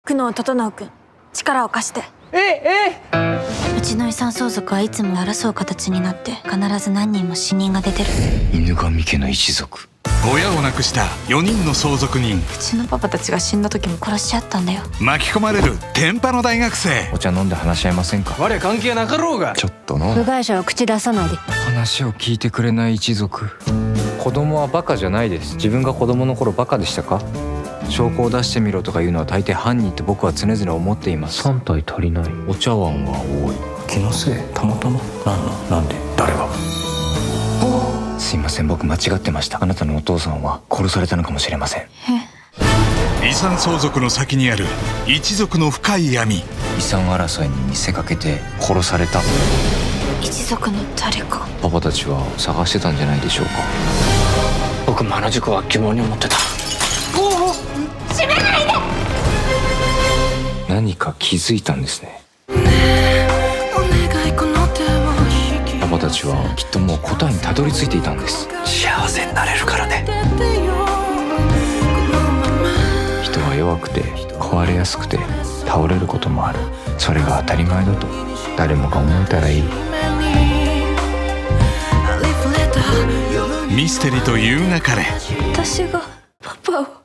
久能整君、力を貸して。うちの遺産相続はいつも争う形になって必ず何人も死人が出てる。 犬神家の一族。 親を亡くした4人の相続人。 うちのパパたちが死んだ時も殺し合ったんだよ。 巻き込まれる天パの大学生。 お茶飲んで話し合いませんか。 我関係なかろうが。 ちょっとの部外者は口出さないで。 話を聞いてくれない一族。子供はバカじゃないです。自分が子供の頃バカでしたか。証拠を出してみろとか言うのは大抵犯人って僕は常々思っています。3体足りない。お茶碗は多い。 気のせい。たまたま。なんで誰が。 すいません、僕間違ってました。あなたのお父さんは殺されたのかもしれません。 遺産相続の先にある一族の深い闇。 遺産争いに見せかけて殺された。 一族の誰か。 パパたちは探してたんじゃないでしょうか。 僕もあの事故は疑問に思ってた。 閉めないで。 何か気づいたんですね。パパたちはきっともう答えにたどり着いていたんです。 幸せになれるからね。 人は弱くて壊れやすくて倒れることもある。それが当たり前だと誰もが思えたらいい。 ミステリと優雅カレ。 私がパパを